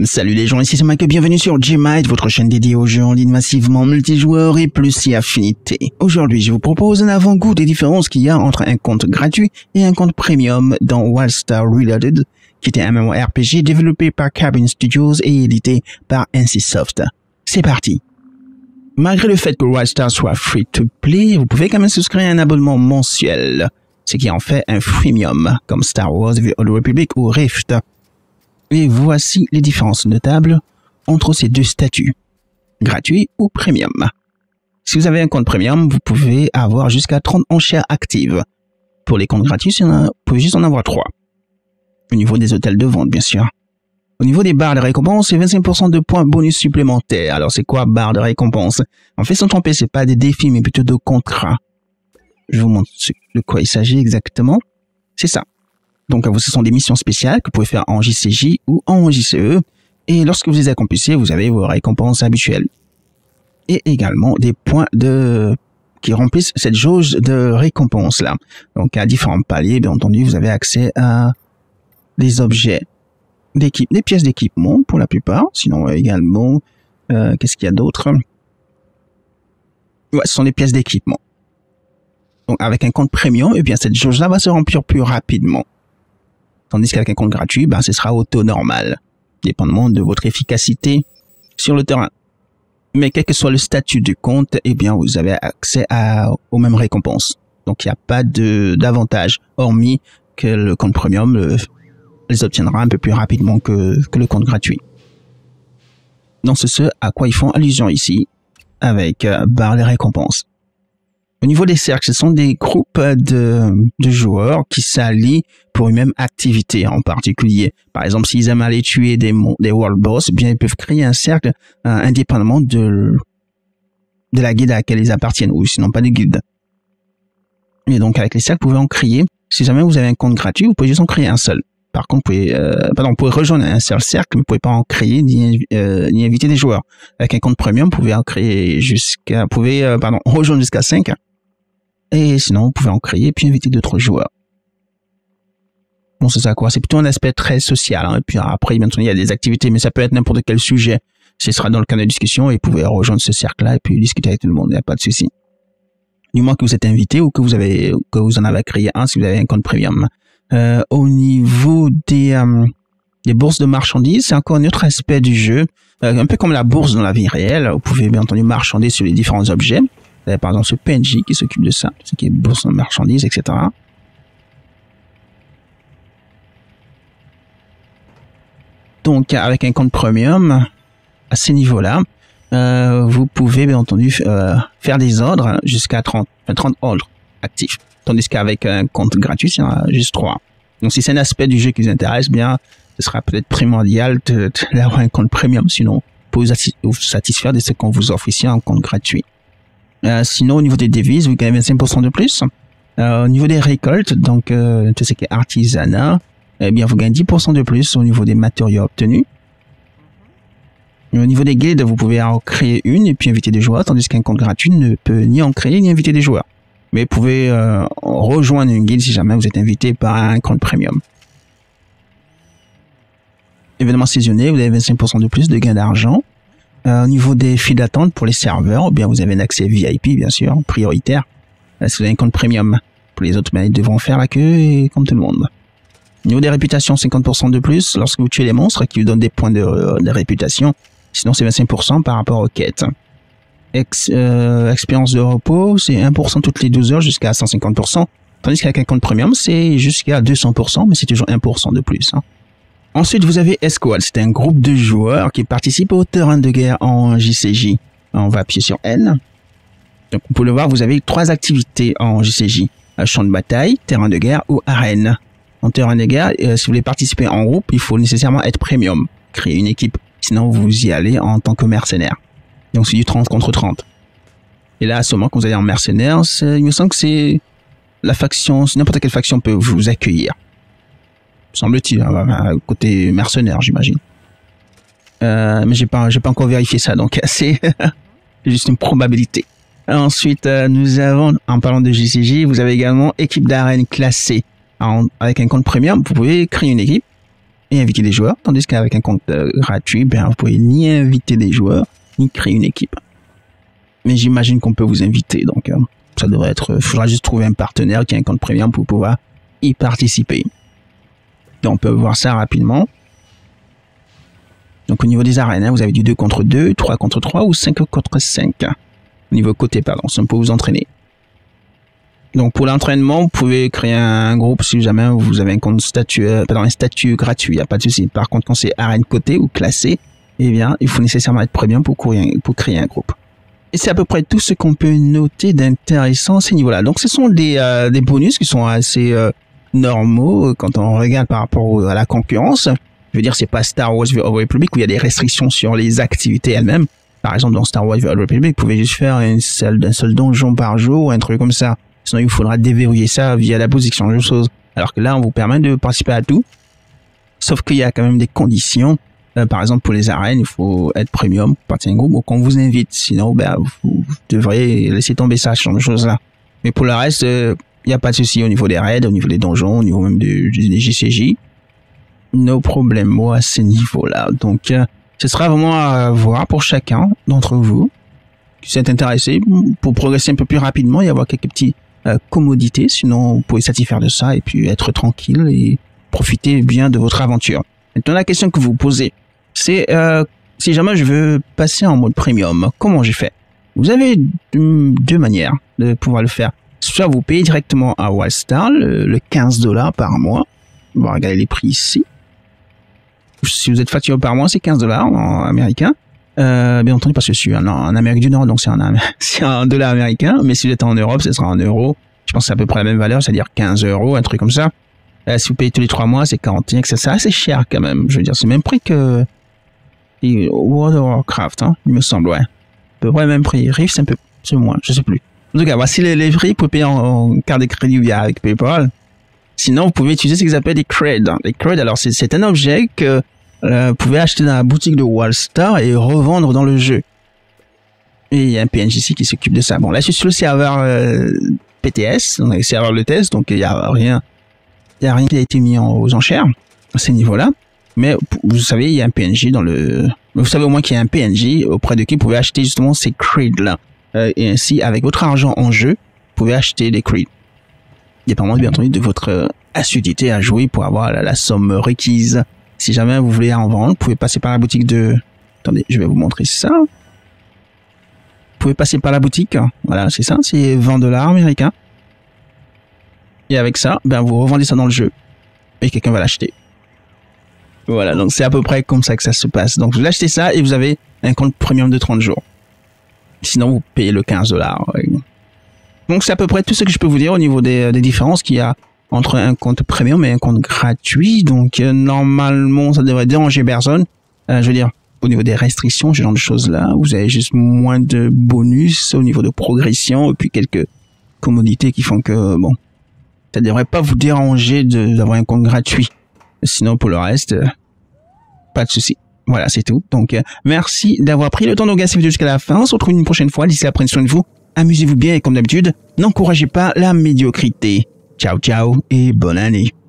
Salut les gens, ici c'est Mike, bienvenue sur Gmite, votre chaîne dédiée aux jeux en ligne massivement multijoueurs et plus si affinités. Aujourd'hui, je vous propose un avant-goût des différences qu'il y a entre un compte gratuit et un compte premium dans Wildstar Reloaded, qui était un MMORPG développé par Carbon Studios et édité par NCSoft. C'est parti. Malgré le fait que Wildstar soit free-to-play, vous pouvez quand même souscrire à un abonnement mensuel, ce qui en fait un freemium, comme Star Wars, The Old Republic ou Rift. Et voici les différences notables entre ces deux statuts, gratuit ou premium. Si vous avez un compte premium, vous pouvez avoir jusqu'à 30 enchères actives. Pour les comptes gratuits, vous pouvez juste en avoir 3. Au niveau des hôtels de vente, bien sûr. Au niveau des barres de récompense, c'est 25% de points bonus supplémentaires. Alors, c'est quoi barres de récompense? En fait, sans tromper, c'est pas des défis, mais plutôt de contrats. Je vous montre de quoi il s'agit exactement. C'est ça. Donc, ce sont des missions spéciales que vous pouvez faire en JCJ ou en JCE. Et lorsque vous les accomplissez, vous avez vos récompenses habituelles. Et également des points qui remplissent cette jauge de récompense-là. Donc, à différents paliers, bien entendu, vous avez accès à des objets d'équipe, des pièces d'équipement pour la plupart. Sinon, également, qu'est-ce qu'il y a d'autre? Ouais, ce sont des pièces d'équipement. Donc, avec un compte premium, eh bien, cette jauge-là va se remplir plus rapidement. Tandis qu'avec un compte gratuit, ce sera au taux normal, dépendamment de votre efficacité sur le terrain. Mais quel que soit le statut du compte, eh bien, vous avez accès aux mêmes récompenses. Donc, il n'y a pas d'avantage, hormis que le compte premium les obtiendra un peu plus rapidement que le compte gratuit. Donc, c'est ce à quoi ils font allusion ici, avec barre les récompenses. Au niveau des cercles, ce sont des groupes de joueurs qui s'allient pour une même activité en particulier. Par exemple, s'ils aiment aller tuer des world boss, eh bien, ils peuvent créer un cercle indépendamment de la guilde à laquelle ils appartiennent, ou sinon pas de guilde. Et donc, avec les cercles, vous pouvez en créer. Si jamais vous avez un compte gratuit, vous pouvez juste en créer un seul. Par contre, vous pouvez rejoindre un seul cercle, mais vous pouvez pas en créer ni inviter des joueurs. Avec un compte premium, vous pouvez en créer rejoindre jusqu'à 5. Et sinon, vous pouvez en créer puis inviter d'autres joueurs. Bon, c'est ça quoi. C'est plutôt un aspect très social. Et puis après, maintenant, il y a des activités, mais ça peut être n'importe quel sujet. Ce sera dans le canal de discussion et vous pouvez rejoindre ce cercle-là et puis discuter avec tout le monde. Il n'y a pas de souci. Du moins que vous êtes invité ou que vous en avez créé un si vous avez un compte premium. Au niveau des bourses de marchandises, c'est encore un autre aspect du jeu. Un peu comme la bourse dans la vie réelle. Vous pouvez bien entendu marchander sur les différents objets. Vous avez par exemple ce PNJ qui s'occupe de ça, ce qui est bourse de marchandises, etc. Donc, avec un compte premium, à ces niveaux-là, vous pouvez bien entendu faire des ordres jusqu'à 30 ordres actifs. Tandis qu'avec un compte gratuit, il y en a juste 3. Donc, si c'est un aspect du jeu qui vous intéresse, bien, ce sera peut-être primordial d'avoir un compte premium. Sinon, pour vous satisfaire de ce qu'on vous offre ici en compte gratuit. Sinon, au niveau des devises, vous gagnez 25% de plus. Au niveau des récoltes, donc tout ce qui est artisanat, eh bien, vous gagnez 10% de plus au niveau des matériaux obtenus. Et au niveau des guildes, vous pouvez en créer une et puis inviter des joueurs, tandis qu'un compte gratuit ne peut ni en créer ni inviter des joueurs. Mais vous pouvez rejoindre une guilde si jamais vous êtes invité par un compte premium. Événements saisonniers, vous avez 25% de plus de gains d'argent. Au niveau des files d'attente pour les serveurs, eh bien vous avez un accès VIP, bien sûr, prioritaire. Si vous avez un compte premium. Pour les autres, ils devront faire la queue et comme tout le monde. Au niveau des réputations, 50% de plus lorsque vous tuez les monstres qui vous donnent des points de réputation. Sinon, c'est 25% par rapport aux quêtes. Expérience de repos, c'est 1% toutes les 12 heures jusqu'à 150%. Tandis qu'avec un compte premium, c'est jusqu'à 200%, mais c'est toujours 1% de plus. Ensuite, vous avez Escouade. C'est un groupe de joueurs qui participent au terrain de guerre en JCJ. On va appuyer sur N. Donc, vous pouvez le voir, vous avez 3 activités en JCJ. Champ de bataille, terrain de guerre ou arène. En terrain de guerre, si vous voulez participer en groupe, il faut nécessairement être premium. Créer une équipe. Sinon, vous y allez en tant que mercenaire. Donc, c'est du 30 contre 30. Et là, à ce moment que vous allez en mercenaire, il me semble que c'est la faction, n'importe quelle faction peut vous accueillir. Semble-t-il, côté mercenaire, j'imagine. Mais j'ai pas encore vérifié ça, donc c'est juste une probabilité. Ensuite, nous avons, en parlant de JCJ, vous avez également équipe d'arène classée. Avec un compte premium, vous pouvez créer une équipe et inviter des joueurs, tandis qu'avec un compte gratuit, ben vous pouvez ni inviter des joueurs, ni créer une équipe. Mais j'imagine qu'on peut vous inviter, donc ça devrait être... Il faudra juste trouver un partenaire qui a un compte premium pour pouvoir y participer. Donc on peut voir ça rapidement. Donc au niveau des arènes, vous avez du 2 contre 2, 3 contre 3 ou 5 contre 5. Au niveau côté, pardon, ça peut vous entraîner. Donc pour l'entraînement, vous pouvez créer un groupe si jamais vous avez un compte un statut gratuit, il n'y a pas de souci. Par contre, quand c'est arène côté ou classé, eh bien, il faut nécessairement être premium pour créer un groupe. Et c'est à peu près tout ce qu'on peut noter d'intéressant à ces niveaux-là. Donc ce sont des bonus qui sont assez normaux quand on regarde par rapport à la concurrence. Je veux dire, c'est pas Star Wars The Old Republic où il y a des restrictions sur les activités elles-mêmes. Par exemple, dans Star Wars The Old Republic, vous pouvez juste faire un seul donjon par jour ou un truc comme ça. Sinon, il faudra déverrouiller ça via la boutique, ce genre de choses. Alors que là, on vous permet de participer à tout. Sauf qu'il y a quand même des conditions. Par exemple, pour les arènes, il faut être premium pour partir d'un groupe ou qu'on vous invite. Sinon, ben, vous devriez laisser tomber ça, ce genre de choses-là. Mais pour le reste, il n'y a pas de souci au niveau des raids, au niveau des donjons, au niveau même des JCJ. No problème, moi, à ces niveaux-là. Donc, ce sera vraiment à voir pour chacun d'entre vous qui s'est intéressé pour progresser un peu plus rapidement et avoir quelques petites commodités. Sinon, vous pouvez satisfaire de ça et puis être tranquille et profiter bien de votre aventure. Maintenant, la question que vous posez, c'est si jamais je veux passer en mode premium, comment j'ai fait? Vous avez deux manières de pouvoir le faire. Soit vous payez directement à Wildstar le $15 par mois. On va regarder les prix ici. Si vous êtes facturé par mois, c'est $15 en américain. Bien entendu, parce que je suis en Amérique du Nord, donc c'est en dollars américains. Mais si vous êtes en Europe, ce sera en euros. Je pense que c'est à peu près la même valeur, c'est-à-dire 15 €, un truc comme ça. Si vous payez tous les 3 mois, c'est 41, c'est assez cher quand même. Je veux dire, c'est le même prix que World of Warcraft, hein, il me semble, ouais. À peu près le même prix. Rift, c'est moins, je sais plus. En tout cas, voici les prix. Vous pouvez payer en carte de crédit ou bien avec PayPal. Sinon, vous pouvez utiliser ce qu'ils appellent des creds. Les creds, alors c'est un objet que vous pouvez acheter dans la boutique de Wildstar et revendre dans le jeu. Et il y a un PNJ ici qui s'occupe de ça. Bon, là, je suis sur le serveur PTS, on a le serveur le test, donc il y a rien qui a été mis aux enchères à ces niveaux-là. Mais vous savez, il y a un PNJ vous savez au moins qu'il y a un PNJ auprès de qui vous pouvez acheter justement ces creds-là. Et ainsi, avec votre argent en jeu, vous pouvez acheter des creds. Dépendamment bien entendu de votre assiduité à jouer pour avoir la somme requise. Si jamais vous voulez en vendre, vous pouvez passer par la boutique de... Attendez, je vais vous montrer ça. Vous pouvez passer par la boutique. Voilà, c'est ça, c'est $20 américains. Et avec ça, ben vous revendez ça dans le jeu. Et quelqu'un va l'acheter. Voilà, donc c'est à peu près comme ça que ça se passe. Donc vous achetez ça et vous avez un compte premium de 30 jours. Sinon, vous payez le $15. Donc c'est à peu près tout ce que je peux vous dire au niveau des différences qu'il y a entre un compte premium et un compte gratuit. Donc normalement, ça devrait déranger personne. Je veux dire, au niveau des restrictions, ce genre de choses-là, vous avez juste moins de bonus au niveau de progression et puis quelques commodités qui font que, bon, ça devrait pas vous déranger d'avoir un compte gratuit. Sinon, pour le reste, pas de souci. Voilà, c'est tout. Donc, merci d'avoir pris le temps de regarder cette vidéo jusqu'à la fin. On se retrouve une prochaine fois. D'ici là, prenez soin de vous. Amusez-vous bien et comme d'habitude, n'encouragez pas la médiocrité. Ciao, ciao et bonne année.